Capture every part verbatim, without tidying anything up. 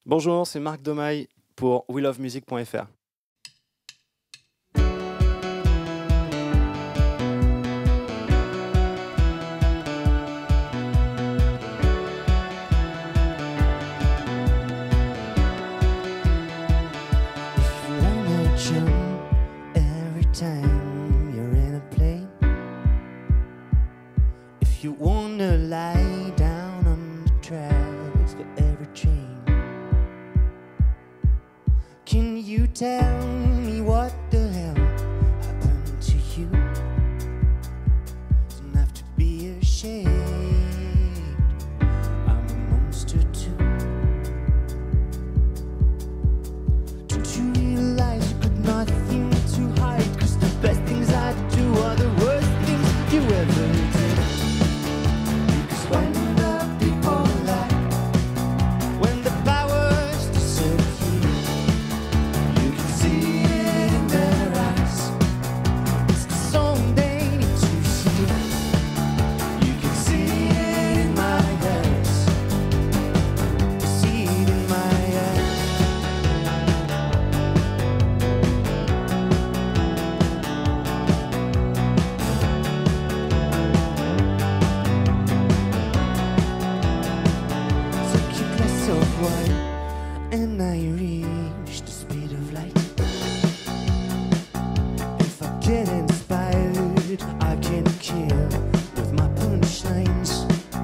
Bonjour, c'est Marc Domaille pour we love music point f r. Every time you're in a plane, if you wanna lie down on the tracks for every train, can you tell me what the hell happened to you? Don't have to be ashamed, I'm a monster too. Don't you realize you could not think to hide? Cause the best things I do are the worst things you ever did. Because when the people lie, when the powers disappear, you can see it in their eyes. It's the song they need to see. You can see it in my eyes. You see it in my eyes. Took your glass of wine, and I reached the speed of light. If I get inspired, I can kill with my punchlines.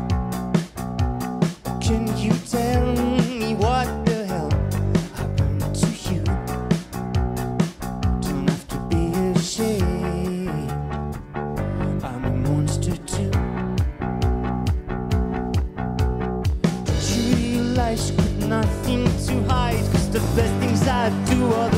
Can you tell me what the hell happened to you? Don't have to be ashamed, I'm a monster too. Don't you realize you could nothing to hide? Cause the best things I do are